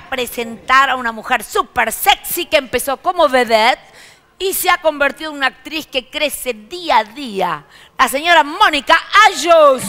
presentar a una mujer súper sexy que empezó como vedette y se ha convertido en una actriz que crece día a día. La señora Mónica Ayus.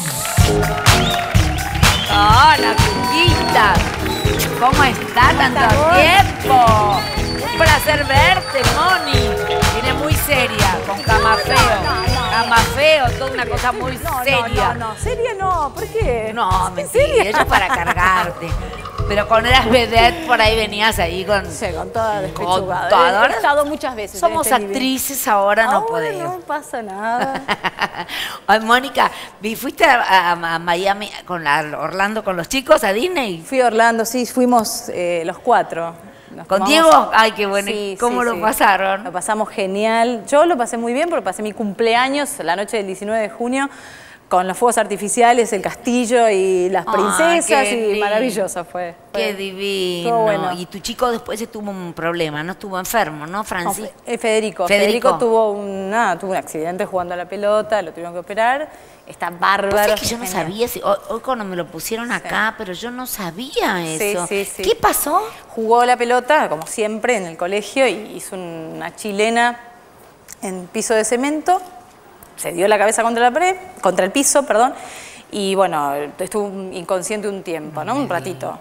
Hola, Cuquita. ¿Cómo está tanto tiempo? Un placer verte, Moni. Viene muy seria, con Camafeo. Camafeo, toda una cosa muy seria. No, seria no, ¿por qué? No, mentira, yo para cargarte. Pero cuando eras vedette, por ahí venías ahí con... Sí, con toda despechugada. Con todo. He estado muchas veces. Somos en este actrices, ahora no podemos. No pasa nada. Ay, Mónica, ¿fuiste a Miami con Orlando con los chicos, a Disney? Fui a Orlando, sí, fuimos los 4. ¿Con Diego? Ay, qué bueno. Sí, ¿Cómo lo pasaron? Lo pasamos genial. Yo lo pasé muy bien porque pasé mi cumpleaños la noche del 19 de junio con los fuegos artificiales, el castillo y las princesas y maravilloso fue. Qué divino. Bueno. Y tu chico después tuvo un problema, ¿no? Estuvo enfermo, ¿no, Francis? No, Federico tuvo un accidente jugando a la pelota, lo tuvieron que operar. Está bárbaro. Es que yo no sabía, hoy cuando me lo pusieron acá, pero yo no sabía eso. Sí. ¿Qué pasó? Jugó la pelota, como siempre, en el colegio y hizo una chilena en piso de cemento. Se dio la cabeza contra el piso, perdón, y bueno, estuvo inconsciente un tiempo, ¿no? Un ratito.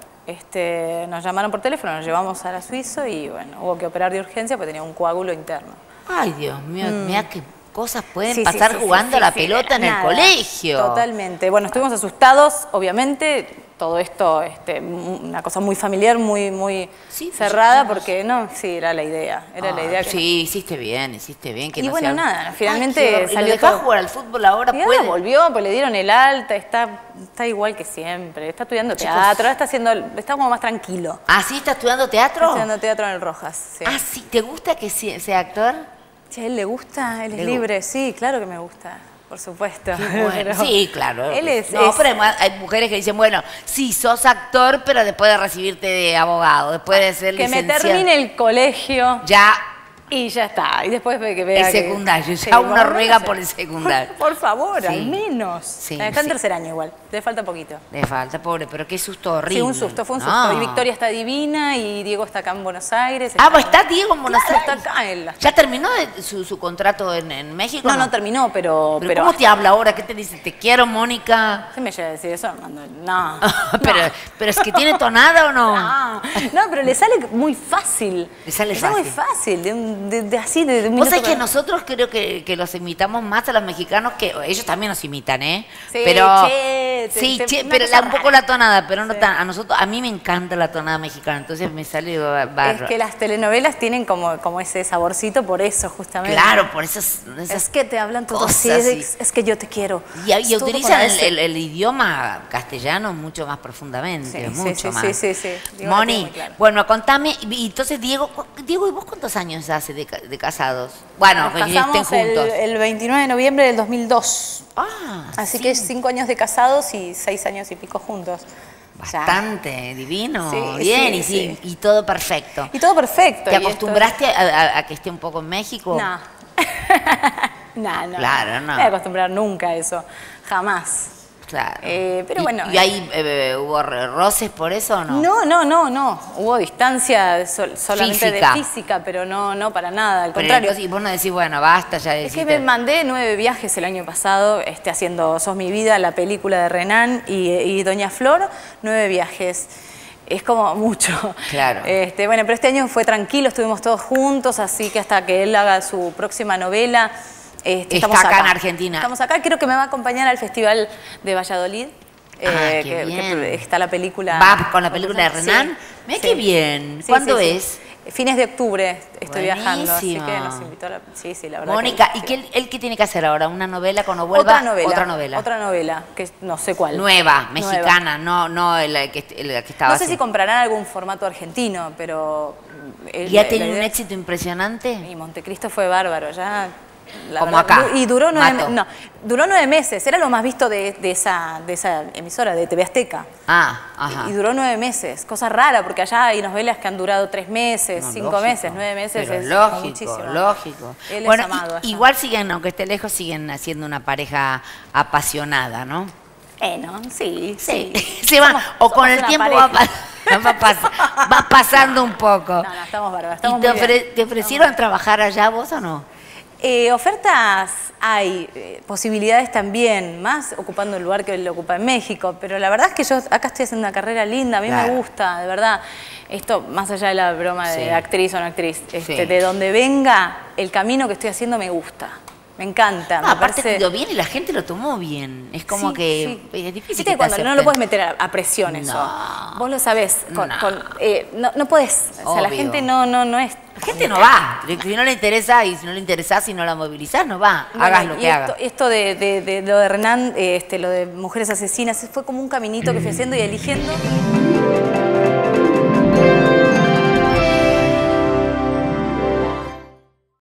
Nos llamaron por teléfono, nos llevamos a la Suizo y bueno, hubo que operar de urgencia porque tenía un coágulo interno. Ay, Dios mío, mira qué cosas pueden pasar jugando a la pelota en el colegio. Totalmente. Bueno, estuvimos asustados, obviamente. Todo esto, una cosa muy familiar, muy cerrada, porque era la idea. Sí, hiciste bien. Que y no bueno, nada, finalmente salió todo. ¿Lo jugar al fútbol ahora? ¿Puede? Volvió, pues le dieron el alta, está igual que siempre. Está estudiando teatro, ahora está como más tranquilo. ¿Ah, sí? ¿Está estudiando teatro? Está estudiando teatro en el Rojas, sí. Ah, sí. ¿Te gusta que sea actor? Sí, a él le gusta, él es libre. Sí, claro que me gusta. Por supuesto. Bueno, sí, claro. Pero hay mujeres que dicen, bueno, sí, sos actor, pero después de recibirte de abogado, después de ser licenciado. Que me termine el colegio. Ya. Y ya está. Y después que vea el secundario. Ya uno ruega por el secundario. Por favor, al menos. Sí, está en tercer año igual. Le falta poquito. Le falta, pobre, pero qué susto horrible. Sí, un susto, fue un susto. Y Victoria está divina y Diego está acá en Buenos Aires. Pues está Diego en Buenos Aires. Está acá él. ¿Ya terminó su contrato en México? No terminó, pero ¿cómo te habla ahora? ¿Qué te dice? ¿Te quiero, Mónica? ¿Qué me llega a decir eso? No. pero es que tiene tonada o no. No, pero le sale muy fácil. Le sale fácil. muy fácil, así de un Vos sabés que nosotros creo que los imitamos más a los mexicanos, que ellos también nos imitan, ¿eh? Sí, pero pero un poco la tonada, pero no tan. A mí me encanta la tonada mexicana, entonces me sale barro. Es que las telenovelas tienen como ese saborcito por eso, justamente. Claro, por esas es que te hablan todo así, es que yo te quiero. Y utilizan el idioma castellano mucho más profundamente, mucho más. Sí. Moni, bueno, contame, y entonces Diego, ¿y vos cuántos años hace de casados? Bueno, nos casamos juntos. El 29 de noviembre del 2002. Así que 5 años de casados y 6 años y pico juntos. Bastante divino, bien, y todo perfecto. Y todo perfecto. ¿Te acostumbraste a que esté un poco en México? No. No. Claro, no. No me voy a acostumbrar nunca a eso, jamás. Claro. Pero bueno. ¿Y ahí hubo roces por eso o no? No. Hubo distancia solamente de física, pero no para nada, al contrario. Y vos no decís, bueno, basta, ya decís. Es que me mandé 9 viajes el año pasado, haciendo Sos mi vida, la película de Renan y Doña Flor, 9 viajes. Es como mucho. Claro. Bueno, pero este año fue tranquilo, estuvimos todos juntos, así que hasta que él haga su próxima novela... Está acá en Argentina. Estamos acá, creo que me va a acompañar al Festival de Valladolid. Que está la película. ¿Va con la película de Renan? Mira qué bien. ¿Cuándo es? Fines de octubre estoy viajando, así que nos invitó a la... Sí, la verdad. Mónica, ¿y él qué tiene que hacer ahora? ¿Una novela cuando vuelva? Otra novela, que no sé cuál. Nueva, mexicana, no el que estaba. No sé si comprarán algún formato argentino, pero... ¿Y ha tenido un éxito impresionante? Y Montecristo fue bárbaro, ya... Como acá. Y duró 9 meses. Era lo más visto de esa emisora, de TV Azteca. Ajá. Y duró 9 meses. Cosa rara, porque allá hay novelas que han durado 3 meses, 5 meses, 9 meses. Pero es lógico. Él bueno, es amado igual siguen, aunque esté lejos, siguen haciendo una pareja apasionada, ¿no? Sí. Se van, o con el tiempo va Va pasando un poco. No, estamos bárbaros, estamos ¿Y muy bien. te ofrecieron trabajar allá vos o no? Ofertas hay, posibilidades también, más ocupando el lugar que él ocupa en México, pero la verdad es que yo acá estoy haciendo una carrera linda, a mí me gusta, de verdad. Esto, más allá de la broma de actriz o no actriz, de donde venga, el camino que estoy haciendo me gusta. Me encanta. No, aparte te dio bien y la gente lo tomó bien. Es como que es difícil que cuando no lo puedes meter a presión eso. Vos lo sabés. No podés. O sea, la gente no es... La gente no va. Si no le interesa y si no le interesás, si no la movilizás, no va. Bueno, hagas lo que hagas. Esto de lo de Renan, lo de Mujeres Asesinas, fue como un caminito que fui haciendo y eligiendo.